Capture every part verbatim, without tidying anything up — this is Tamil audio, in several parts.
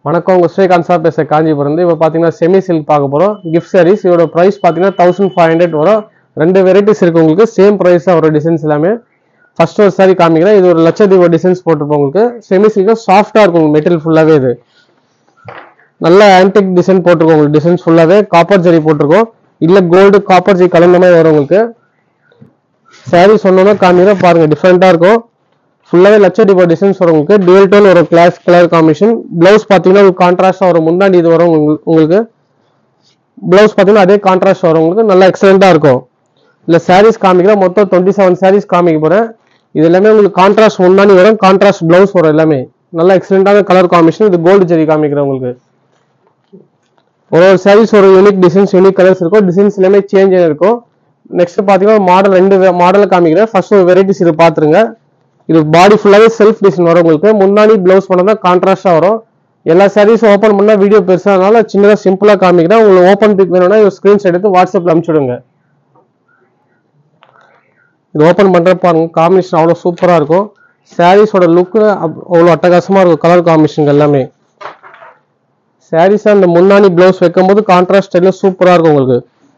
வணக்கம் உங்க ஸ்ரீகாந்த் சார் பேச காஞ்சிபுரம். இப்போ பார்த்தீங்கன்னா செமி சில்க் பார்க்க போகிறோம். கிஃப்ட் சாரீஸ் இதோட ப்ரைஸ் பார்த்தீங்கன்னா தௌசண்ட் ஃபைவ் ஹண்ட்ரட் வரும். ரெண்டு வெரைட்டிஸ் இருக்கு உங்களுக்கு. சேம் ப்ரைஸ் தான் வரும். டிசைன்ஸ் எல்லாமே ஃபர்ஸ்ட் ஒரு சாரி காமிக்கிறேன். இது ஒரு லட்சத்தீவு டிசைன்ஸ் போட்டிருப்போம் உங்களுக்கு. செமி சில்க் சாஃப்டாக இருக்கும் மெட்டீரியல் ஃபுல்லாகவே. இது நல்ல ஆன்டிக் டிசைன் போட்டிருக்கோம் உங்களுக்கு. டிசைன்ஸ் ஃபுல்லாகவே காப்பர் ஜரி போட்டிருக்கோம். இல்லை கோல்டு காப்பர் ஜரி கலந்த மாதிரி வரும் உங்களுக்கு. சாரி சொன்னோன்னா காமிக்கிறேன் பாருங்க, டிஃப்ரெண்ட்டாக இருக்கும். ஃபுல்லாகவே லட்சத்தீவு டிசைன்ஸ் வரும் உங்களுக்கு. டுவெல் டோன் ஒரு கிளாஸ் கலர் காம்பினேஷன். பிளவுஸ் பார்த்தீங்கன்னா கான்ட்ராஸ்டாக வரும். முன்னாடி இது வரும் உங்களுக்கு. பிளவுஸ் பார்த்தீங்கன்னா அதே கான்ட்ராஸ்ட் வரும் உங்களுக்கு. நல்லா எக்ஸலண்டாக இருக்கும். இல்லை சாரீஸ் காமிக்கிறேன். மொத்தம் டுவெண்ட்டி செவன் சாரீஸ் காமிக்க போகிறேன். இது எல்லாமே உங்களுக்கு கான்ட்ராஸ்ட் முன்னாடி வரும், கான்ட்ராஸ்ட் பிளவுஸ் வரும். எல்லாமே நல்லா எக்ஸலண்டான கலர் காம்பினேஷன். இது கோல்டு ஜெரி காமிக்கிறேன் உங்களுக்கு. ஒரு ஒரு சாரீஸ் ஒரு யூனிக் டிசைன்ஸ், யூனிக் கலர்ஸ் இருக்கும். டிசைன்ஸ் எல்லாமே சேஞ்ச் இருக்கும். நெக்ஸ்ட் பார்த்தீங்கன்னா மாடல் ரெண்டு மாடல் காமிக்கிறேன். ஃபர்ஸ்ட் ஒரு வெரைட்டிஸ் இது பார்த்துருங்க. இது பாடி ஃபுல்லாகவே செல்ஃப் டிசைன் வரும் உங்களுக்கு. முன்னாடி பிளவுஸ் பண்ணதான் கான்ட்ராஸ்டாக வரும். எல்லா சாரீஸும் ஓப்பன் பண்ணால் வீடியோ பெருசாக சின்னதாக சிம்பிளாக காமிக்கிறேன். உங்களுக்கு ஓப்பன் பிக் வேணும்னா ஒரு ஸ்க்ரீன்ஷாட் எடுத்து வாட்ஸ்அப்பில் அனுப்பிச்சுடுங்க. இது ஓப்பன் பண்ணுற பாருங்க, காம்பினேஷன் அவ்வளோ சூப்பராக இருக்கும். சாரீஸோட லுக்கு அவ்வளோ அட்டகாசமாக இருக்கும். கலர் காம்பினேஷன் எல்லாமே சாரீஸாக அந்த முன்னாடி பிளவுஸ் வைக்கும் போது கான்ட்ராஸ்ட் ஸ்டைலில் சூப்பராக இருக்கும் உங்களுக்கு.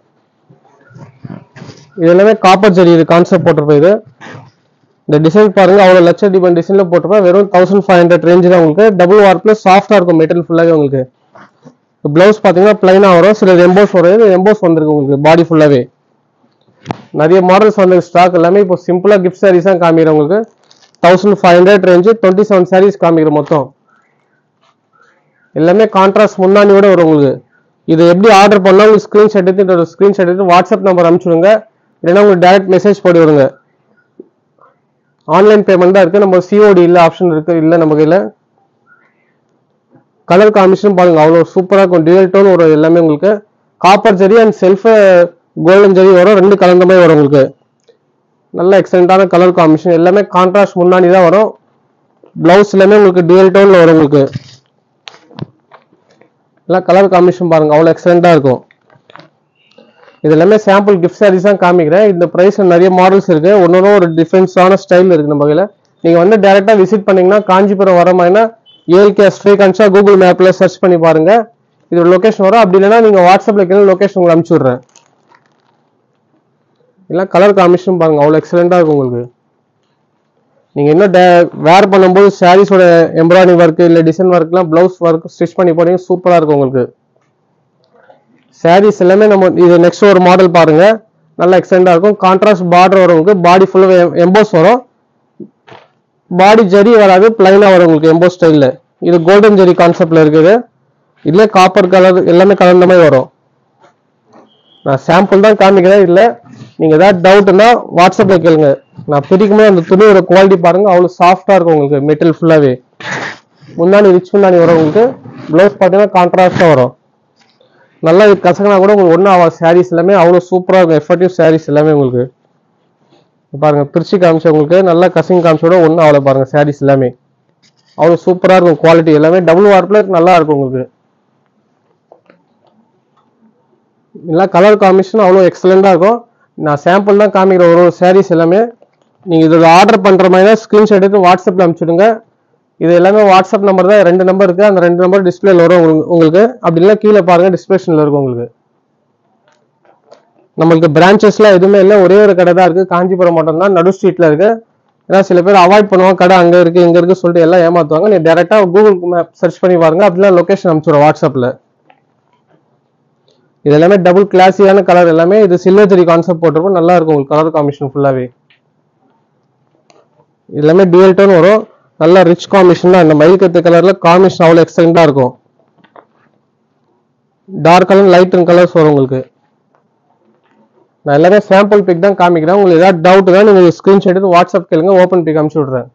இது எல்லாமே காப்பர் ஜரி இது கான்செப்ட் போட்டிருப்போம். இது இந்த டிசைன் பாருங்க, அவ்வளோ லட்சத்தீபம் டிசைன்ல போட்டிருப்பேன். வெறும் தௌசண்ட் ஃபைவ் ஹண்ட்ரட் ரேஞ்சு தான் உங்களுக்கு. டபுள் வார்ப்ல சாஃப்டா இருக்கும் மெட்டீரியல் ஃபுல்லாகவே உங்களுக்கு. பிளவுஸ் பார்த்தீங்கன்னா பிளைனா வரும். சில எம்போஸ் வரும். எம்போஸ் வந்திருக்கு உங்களுக்கு பாடி ஃபுல்லாகவே. நிறைய மாடல்ஸ் வந்து ஸ்டாக் எல்லாமே இப்போ சிம்பிளா கிஃப்ட் சாரீஸ் தான் காமிக்கிறேன் உங்களுக்கு. Thousand five hundred range twenty seven saris காமிக்கிறேன் மொத்தம். எல்லாமே கான்ட்ராஸ்ட் முன்னாடியோட வரும் உங்களுக்கு. இது எப்படி ஆர்டர் பண்ணால் உங்களுக்கு ஸ்க்ரீன்ஷாட் எடுத்து ஸ்க்ரீன்ஷாட் எடுத்து வாட்ஸ்அப் நம்பர் அனுப்பிச்சுடுங்க. இல்லைன்னா உங்களுக்கு டைரக்ட் மெசேஜ் போட்டு விடுங்க. ஆன்லைன் பேமெண்ட் தான் இருக்கு. நம்ம சிஓடி இல்லை ஆப்ஷன் இருக்கு. இல்லை நம்ம கையில் கலர் காம்பினேஷன் பாருங்க, அவ்வளோ சூப்பராக இருக்கும். டியூவல் டோன் ஒரு எல்லாமே உங்களுக்கு. Copper zari and self golden zari வரும். ரெண்டு கலந்த மாதிரி வரும் உங்களுக்கு. நல்ல எக்ஸலண்டான கலர் காம்பினேஷன். எல்லாமே கான்ட்ராஸ்ட் முன்னாடி தான் வரும். பிளவுஸ் எல்லாமே உங்களுக்கு டியூவல் டோன்ல வரும் உங்களுக்கு. எல்லாம் கலர் காம்பினேஷன் பாருங்க, அவ்வளோ எக்ஸலண்டா இருக்கும். இது எல்லாமே சாம்பிள் கிஃப்ட் சாரீஸ் தான் காமிக்கிறேன். இந்த பிரைஸ் நிறைய மாடல்ஸ் இருக்கு. ஒன்னொன்னு ஒரு டிஃபரன்ஸான ஸ்டைல் இருக்கு நம்ம கையில. நீங்க வந்து டைரக்டா விசிட் பண்ணீங்கன்னா காஞ்சிபுரம் வர மாதிரினா ஏஎல்கே ஸ்ரீகாந்த் கூகுள் மேப்ல சர்ச் பண்ணி பாருங்க. இதோட லொகேஷன் வரும். அப்படி இல்லைன்னா நீங்க வாட்ஸ்அப்ல கேள்வி லொகேஷன் உங்களுக்கு அனுப்பிச்சு விடுறேன். எல்லாம் கலர் காம்பினேஷன் பாருங்க, அவ்வளோ எக்ஸலண்டா இருக்கும் உங்களுக்கு. நீங்க இன்னும் வேர் பண்ணும்போது சாரீஸோட எம்ப்ராய்டரி ஒர்க் இல்லை டிசைன் ஒர்க்லாம் பிளவுஸ் ஒர்க் ஸ்டிச் பண்ணி போறீங்க, சூப்பரா இருக்கும் உங்களுக்கு. சாரீஸ் எல்லாமே நம்ம இது நெக்ஸ்ட் ஒரு மாடல் பாருங்க, நல்லா எக்ஸலண்டா இருக்கும். கான்ட்ராஸ்ட் பார்டர் வரும் உங்களுக்கு. பாடி ஃபுல்லா எம்போஸ் வரும். பாடி ஜரி வராது, பிளைனா வரும் உங்களுக்கு எம்போஸ் ஸ்டைல்ல. இது கோல்டன் ஜரி கான்செப்ட்ல இருக்குது. இல்ல காப்பர் கலர் எல்லாமே கலந்த மாதிரி வரும். நான் சாம்பிள் தான் காமிக்கிறேன். இல்ல நீங்க ஏதாவது டவுட்னா வாட்ஸ்அப்ல கேளுங்க. நான் பிரிக்கும்போது அந்த துணியோட குவாலிட்டி பாருங்க, அவ்வளவு சாஃப்டா இருக்கும் உங்களுக்கு. மெட்டீரியல் ஃபுல்லாவே முன்னாடி ரிச் முன்னாடி வரும் உங்களுக்கு. பிளவுஸ் பார்த்தீங்கன்னா கான்ட்ராஸ்டா வரும். நல்லா கசகனா கூட உங்களுக்கு ஒன்றும் ஆகாது. சாரீஸ் எல்லாமே அவ்வளோ சூப்பராக இருக்கும். எஃபர்டிவ் சாரீஸ் எல்லாமே உங்களுக்கு பாருங்க. திருச்சி காமிச்ச உங்களுக்கு நல்லா கசிங் காமிச்சோட ஒன்றும் அவ்வளோ பாருங்க. சாரீஸ் எல்லாமே அவ்வளோ சூப்பராக இருக்கும். குவாலிட்டி எல்லாமே டபுள் வார்ப்ல நல்லா இருக்கும் உங்களுக்கு. எல்லாம் கலர் காம்பினேஷன் அவ்வளோ எக்ஸலண்டா இருக்கும். நான் சாம்பிள் தான் காமிக்கிறேன் ஒரு ஒரு சாரீஸ் எல்லாமே. நீங்கள் இதில் ஆர்டர் பண்ணுற மாதிரி தான் ஸ்க்ரீன்ஷாட் எடுத்து வாட்ஸ்அப்பில் அனுப்பிச்சுடுங்க. இது எல்லாமே வாட்ஸ்அப் நம்பர் தான். ரெண்டு நம்பர் இருக்கு. அந்த ரெண்டு நம்பர் டிஸ்பிளேல வரும் உங்களுக்கு. அப்படி இல்லை கீழே பாருங்க, டிஸ்கிரிப்ஷன்ல இருக்கும் உங்களுக்கு. நம்மளுக்கு பிரான்ச்சஸ்லாம் எதுவுமே இல்லை. ஒரே ஒரு கடை தான் இருக்கு. காஞ்சிபுரம் மட்டும் தான், நடு ஸ்ட்ரீட்ல இருக்கு. ஏன்னா சில பேர் அவாய்ட் பண்ணுவாங்க, கடை அங்கே இருக்கு இங்க இருக்கு சொல்லிட்டு எல்லாம் ஏமாத்துவாங்க. நீ டேரக்டா கூகுள் மேப் சர்ச் பண்ணி பாருங்க. அப்படிலாம் லொகேஷன் அனுப்பிச்சுடுவோம் வாட்ஸ்அப்ல. இது எல்லாமே டபுள் கிளாஸியான கலர் எல்லாமே. இது சில்வர் ஜெரி கான்செப்ட் போட்டிருப்போம். நல்லா இருக்கும் உங்களுக்கு கலர் காம்பினேஷன் ஃபுல்லாவே. இது எல்லாமே டியூவல் டோன் வரும். நல்ல ரிச் காம்பினேஷன் தான். இந்த மயில் கத்து கலர்ல காம்பினேஷன் அவ்வளோ எக்ஸலண்டா இருக்கும். டார்க் கலர் லைட் கலர்ஸ் வரும் உங்களுக்கு. நான் எல்லாமே சாம்பிள் பிக் தான் காமிக்கிறேன். உங்களுக்கு ஏதாவது டவுட் தான் நீங்க ஸ்கிரீன்ஷாட் எடுத்து வாட்ஸ்அப் கேளுங்க. ஓப்பன் பிக் அனுப்பிச்சு விடுறேன்.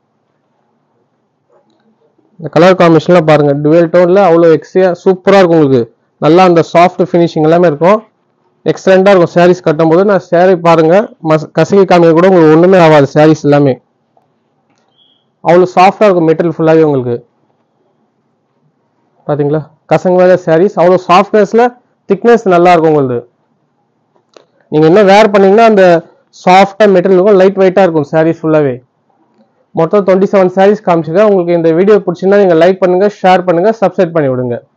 இந்த கலர் காம்பினேஷன்ல பாருங்க, டுவெல் டோன்ல அவ்வளோ எக்ஸியா சூப்பரா இருக்கும் உங்களுக்கு. நல்லா அந்த சாஃப்ட் ஃபினிஷிங் எல்லாமே இருக்கும். எக்ஸலண்டா இருக்கும் சாரீஸ் கட்டும் போது. நான் சாரி பாருங்க, கசகி காமிக்க கூட உங்களுக்கு ஒண்ணுமே ஆகாது. சாரீஸ் எல்லாமே அவ்வளோ சாஃப்டா இருக்கும் மெட்டீரியல் ஃபுல்லாவே உங்களுக்கு. பாத்தீங்களா, கசங்க வேலை சாரீஸ் அவ்வளோ சாஃப்ட்னஸ்ல திக்னஸ் நல்லா இருக்கும் உங்களுக்கு. நீங்க என்ன வேர் பண்ணீங்கன்னா அந்த சாஃப்டா மெட்டீரியல் இருக்கும். லைட் வெயிட்டா இருக்கும் சாரீஸ் ஃபுல்லாவே. மொத்தம் டுவெண்ட்டி செவன் சாரீஸ் காமிச்சிருக்கேன். உங்களுக்கு இந்த வீடியோ பிடிச்சிருந்தா நீங்கள் லைக் பண்ணுங்கள், ஷேர் பண்ணுங்கள், சப்ஸ்கிரைப் பண்ணி விடுங்க.